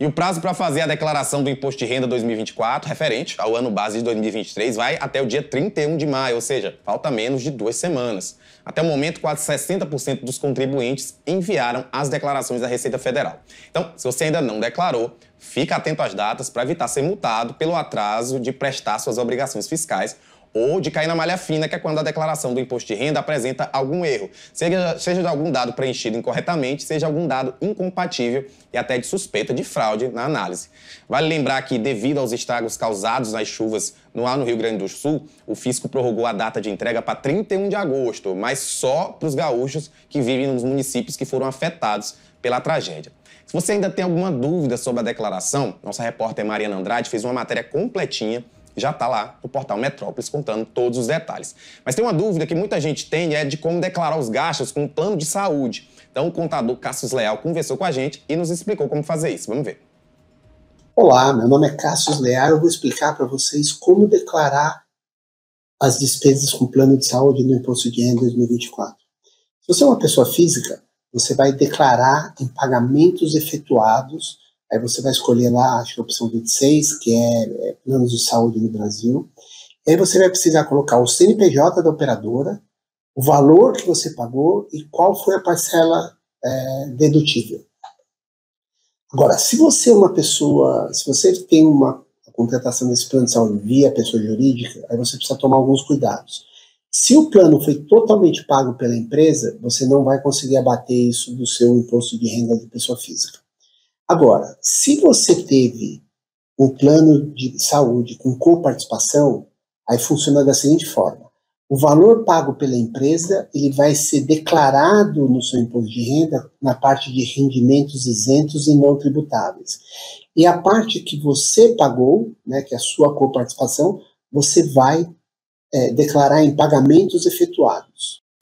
E o prazo para fazer a declaração do Imposto de Renda 2024, referente ao ano base de 2023, vai até o dia 31 de maio, ou seja, falta menos de 2 semanas. Até o momento, quase 60% dos contribuintes enviaram as declarações à Receita Federal. Então, se você ainda não declarou, fica atento às datas para evitar ser multado pelo atraso de prestar suas obrigações fiscais ou de cair na malha fina, que é quando a declaração do imposto de renda apresenta algum erro, seja de algum dado preenchido incorretamente, seja algum dado incompatível e até de suspeita de fraude na análise. Vale lembrar que, devido aos estragos causados nas chuvas lá no Rio Grande do Sul, o fisco prorrogou a data de entrega para 31 de agosto, mas só para os gaúchos que vivem nos municípios que foram afetados pela tragédia. Se você ainda tem alguma dúvida sobre a declaração, nossa repórter Mariana Andrade fez uma matéria completinha, já está lá no portal Metrópolis contando todos os detalhes. Mas tem uma dúvida que muita gente tem, é de como declarar os gastos com o plano de saúde. Então o contador Cassius Leal conversou com a gente e nos explicou como fazer isso. Vamos ver. Olá, meu nome é Cassius Leal, eu vou explicar para vocês como declarar as despesas com plano de saúde no Imposto de Renda 2024. Se você é uma pessoa física, você vai declarar em pagamentos efetuados. Aí você vai escolher lá, acho que a opção 26, que é planos de saúde no Brasil. E aí você vai precisar colocar o CNPJ da operadora, o valor que você pagou e qual foi a parcela dedutível. Agora, se você é uma pessoa, se você tem uma contratação desse plano de saúde via pessoa jurídica, aí você precisa tomar alguns cuidados. Se o plano foi totalmente pago pela empresa, você não vai conseguir abater isso do seu imposto de renda de pessoa física. Agora, se você teve um plano de saúde com coparticipação, aí funciona da seguinte forma. O valor pago pela empresa, ele vai ser declarado no seu imposto de renda na parte de rendimentos isentos e não tributáveis. E a parte que você pagou, né, que é a sua coparticipação, você vai declarar em pagamentos efetuados.